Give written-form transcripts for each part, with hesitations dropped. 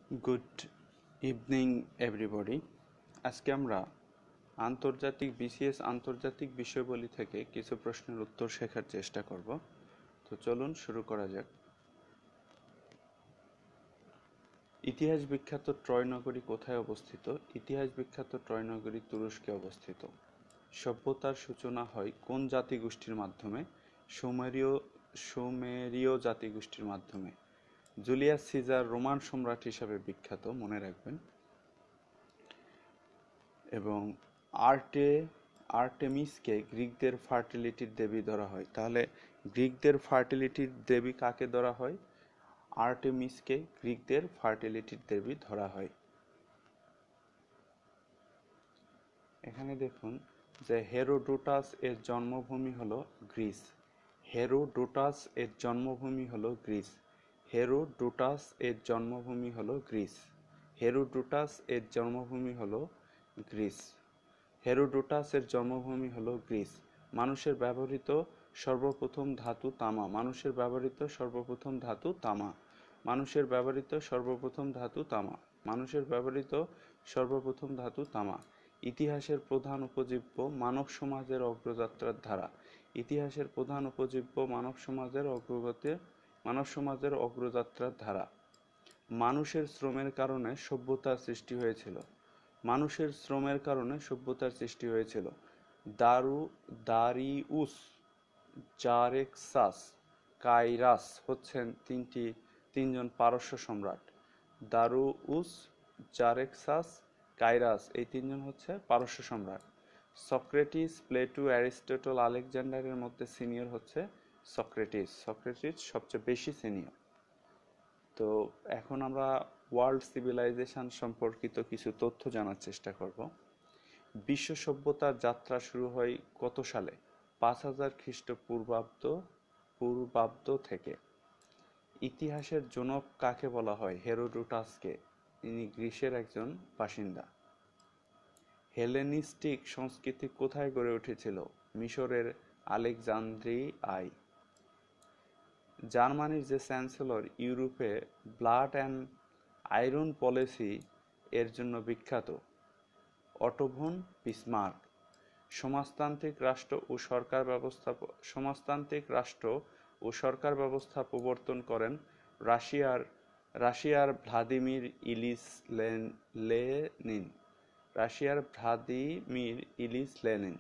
Good evening everybody. আজকে আমরা আন্তর্জাতিক বিসিএস আন্তর্জাতিক বিষয়বলী থেকে কিছু প্রশ্নের উত্তর শেখার চেষ্টা করব। তো চলুন শুরু করা যাক। ইতিহাস বিখ্যাত ট্রয় নগরী কোথায় অবস্থিত? ইতিহাস বিখ্যাত ট্রয় নগরী তুরস্কে অবস্থিত। সভ্যতার সূচনা হয় কোন জাতিগোষ্ঠীর মাধ্যমে? সুমেরীয় জাতিগোষ্ঠীর মাধ্যমে। জুলিয়াস সিজার রোমান সম্রাট হিসাবে বিখ্যাত, মনে রাখবেন। এবং আর্টেমিসকে গ্রিকদের ফার্টিলিটির দেবী ধরা হয়। তাহলে গ্রিকদের ফার্টিলিটির দেবী কাকে ধরা হয়? আর্টেমিসকে গ্রিকদের ফার্টিলিটির দেবী ধরা হয়। এখানে দেখুন যে হেরোডোটাস এর জন্মভূমি হলো গ্রিস। হেরোডোটাস এর জন্মভূমি হলো গ্রিস। হেরোডোটাস এর জন্মভূমি হলো গ্রিস। হেরোডোটাস এর জন্মভূমি হলো গ্রিস। হেরোডোটাসের জন্মভূমি হলো গ্রিস। মানুষের ব্যবহৃত সর্বপ্রথম ধাতু তামা। মানুষের ব্যবহৃত সর্বপ্রথম ধাতু তামা। মানুষের ব্যবহৃত সর্বপ্রথম ধাতু তামা। মানুষের ব্যবহৃত সর্বপ্রথম ধাতু তামা। ইতিহাসের প্রধান উপজীব্য মানব সমাজের অগ্রযাত্রার ধারা। ইতিহাসের প্রধান উপজীব্য মানব সমাজের অগ্রযাত্রার ধারা। মানুষের শ্রমের কারণে সভ্যতার সৃষ্টি হয়েছিল। মানুষের শ্রমের কারণে সভ্যতার সৃষ্টি হয়েছিল। দারিউস, জারেক্সাস, কাইরাস হচ্ছেন তিনজন পারস্য সম্রাট। দারিউস, জারেক্সাস, কাইরাস এই তিনজন হচ্ছে পারস্য সম্রাট। সক্রেটিস, প্লেটো, অ্যারিস্টটল, আলেকজান্ডারের মধ্যে সিনিয়র হচ্ছে সক্রেটিস। সক্রেটিস সবচেয়ে বেশি সিনিয়র। তো এখন আমরা ওয়ার্ল্ড সিভিলাইজেশন সম্পর্কিত কিছু তথ্য জানার চেষ্টা করব। বিশ্ব সভ্যতার যাত্রা শুরু হয় কত সালে? 5000 খ্রিস্টপূর্বাব্দ থেকে। ইতিহাসের জনক কাকে বলা হয়? হেরোডোটাসকে। তিনি গ্রিসের একজন বাসিন্দা। হেলেনিস্টিক সংস্কৃতি কোথায় গড়ে উঠেছিল? মিশরের আলেকজান্দ্রিয়ায়। জার্মানির যে চ্যান্সেলর ইউরোপে ব্লাড অ্যান্ড আয়রন পলিসি এর জন্য বিখ্যাত? Otto von Bismarck. সমাজতান্ত্রিক রাষ্ট্র ও সরকার ব্যবস্থা প্রবর্তন করেন রাশিয়ার ভ্লাদিমির ইলিচ লেনিন। রাশিয়ার ভ্লাদিমির ইলিচ লেনিন।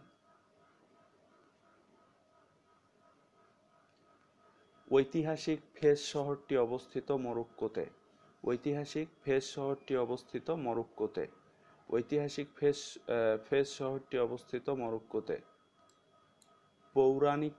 ঐতিহাসিক ফেস শহরটি অবস্থিত মরক্কোতে। ঐতিহাসিক ফেস শহরটি অবস্থিত মরক্কোতে। ঐতিহাসিক ফেস শহরটি অবস্থিত মরক্কোতে। পৌরাণিক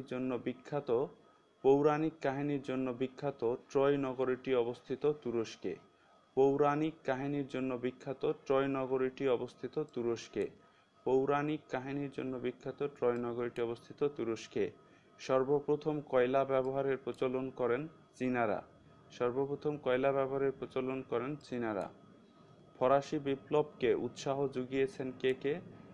কাহিনীর জন্য বিখ্যাত ট্রয় নগরীটি অবস্থিত তুরস্কে। পৌরাণিক কাহিনীর জন্য বিখ্যাত ট্রয় নগরীটি অবস্থিত তুরস্কে। পৌরাণিক কাহিনীর জন্য বিখ্যাত ট্রয় নগরীটি অবস্থিত তুরস্কে। সর্বপ্রথম কয়লা ব্যবহারের প্রচলন করেন চীনারা। সর্বপ্রথম কয়লা ব্যবহারের প্রচলন করেন চীনারা। ফরাসি বিপ্লবকে উৎসাহ জুগিয়েছেন কে কে?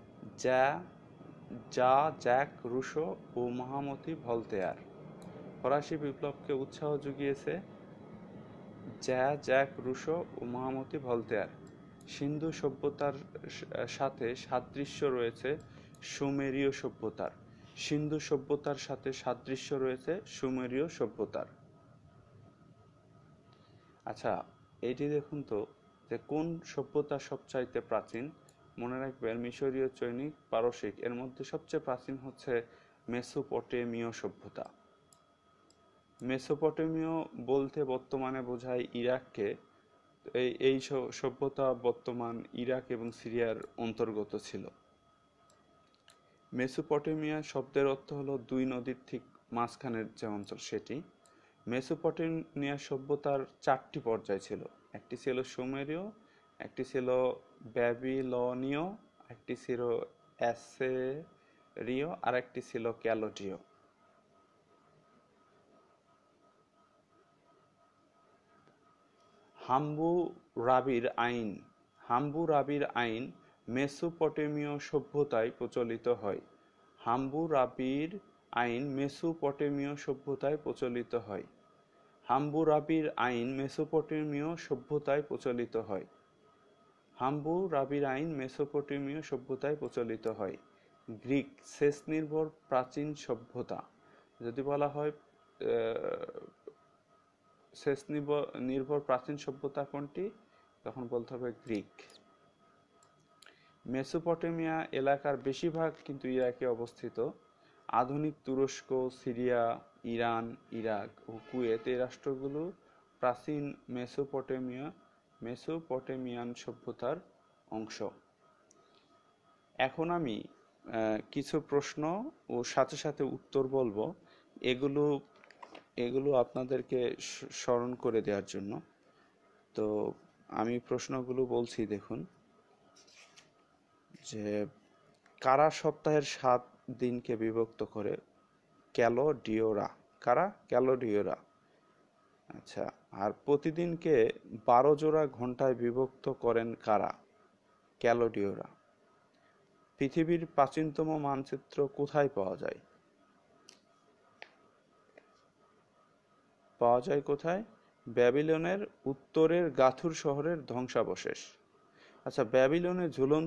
জ্যাক রুশো ও মহামতি ভলতেয়ার। ফরাসি বিপ্লবকে উৎসাহ জুগিয়েছে জ্যাক রুশো ও মহামতি ভলতেয়ার। সিন্ধু সভ্যতার সাথে সাদৃশ্য রয়েছে সুমেরীয় সভ্যতার। সিন্ধু সভ্যতার সাথে সাদৃশ্য রয়েছে সুমেরীয় সভ্যতার। আচ্ছা, এইটি দেখুন তো যে কোন সভ্যতা সবচাইতে প্রাচীন? মনে রাখবেন মিশরীয়, চৈনিক, পারসিক এর মধ্যে সবচেয়ে প্রাচীন হচ্ছে মেসোপটেমীয় সভ্যতা। মেসোপটেমীয় বলতে বর্তমানে বোঝায় ইরাককে। এই সভ্যতা বর্তমান ইরাক এবং সিরিয়ার অন্তর্গত ছিল। মেসোপটেমিয়া শব্দের অর্থ হলো দুই নদীর ঠিক মাঝখানের যে অঞ্চল সেটি। মেসোপটেমিয়া সভ্যতার 4টি পর্যায় ছিল। একটি ছিল সুমেরীয়, একটি ছিল ব্যাবিলনীয়, একটি ছিল অ্যাসেরীয় আর একটি ছিল ক্যালোটীয়। হাম্মুরাবির আইন মেসোপটেমীয় সভ্যতায় প্রচলিত হয়। হাম্মুরাবির আইন মেসোপটেমীয় সভ্যতায় প্রচলিত হয়। হাম্মুরাবির আইন মেসোপটেমীয় সভ্যতায় প্রচলিত হয়। হাম্মুরাবির আইন মেসোপটেমীয় সভ্যতায় প্রচলিত হয়। গ্রিক সেচ নির্ভর প্রাচীন সভ্যতা। যদি বলা হয় সেচ নির্ভর প্রাচীন সভ্যতা কোনটি, তখন বলতে হবে গ্রিক। মেসোপটেমিয়া এলাকার বেশিরভাগ কিন্তু ইরাকে অবস্থিত। আধুনিক তুরস্ক, সিরিয়া, ইরান, ইরাক ও কুয়েত এই রাষ্ট্রগুলো প্রাচীন মেসোপটেমিয়ান সভ্যতার অংশ। এখন আমি কিছু প্রশ্ন ও সাথে সাথে উত্তর বলবো, এগুলো আপনাদেরকে স্মরণ করে দেওয়ার জন্য। তো আমি প্রশ্নগুলো বলছি, দেখুন যে কারা সপ্তাহের 7 দিনকে বিভক্ত করে? ক্যালোডিওরা। কারা? ক্যালোডিওরা। আচ্ছা, আর প্রতিদিনকে 12 জোড়া ঘন্টায় বিভক্ত করেন কারা? ক্যালোডিওরা। পৃথিবীর প্রাচীনতম মানচিত্র কোথায় পাওয়া যায়? পাওয়া যায় কোথায়? ব্যাবিলনের উত্তরের গাথুর শহরের ধ্বংসাবশেষ। আচ্ছা, ব্যাবিলনের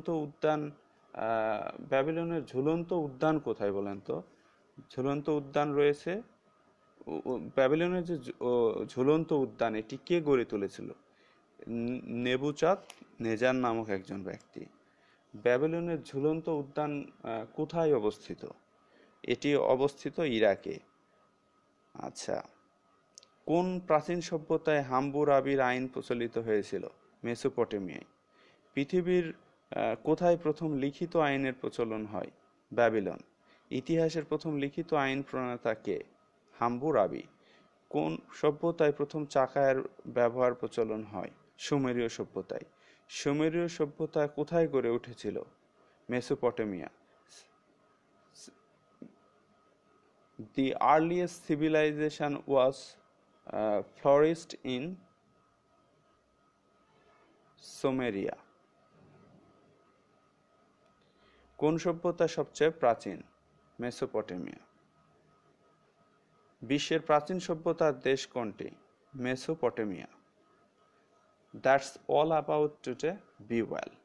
ঝুলন্ত উদ্যান কোথায় বলেন তো? ঝুলন্ত উদ্যান রয়েছে। ব্যাবিলনের যে ঝুলন্ত উদ্যান, এটি কে গড়ে তুলেছিল? নেবুচাঁদ নেজার নামক একজন ব্যক্তি। ব্যাবিলনের ঝুলন্ত উদ্যান কোথায় অবস্থিত? এটি অবস্থিত ইরাকে। আচ্ছা, কোন প্রাচীন সভ্যতায় হাম্মুরাবির আইন প্রচলিত হয়েছিল? মেসোপটেমিয়ায়। পৃথিবীর কোথায় প্রথম লিখিত আইনের প্রচলন হয়? ব্যাবিলন। ইতিহাসের প্রথম লিখিত আইন প্রণেতা কে? হাম্মুরাবি। কোন সভ্যতায় প্রথম চাকার ব্যবহার প্রচলন হয়? সুমেরীয় সভ্যতায়। সুমেরীয় সভ্যতা কোথায় গড়ে উঠেছিল? Mesopotamia. The earliest civilization was flourished in Sumeria. কোন সভ্যতা সবচেয়ে প্রাচীন? মেসোপটেমিয়া। বিশ্বের প্রাচীন সভ্যতার দেশ কোনটি? Mesopotamia. That's all about today. Be well.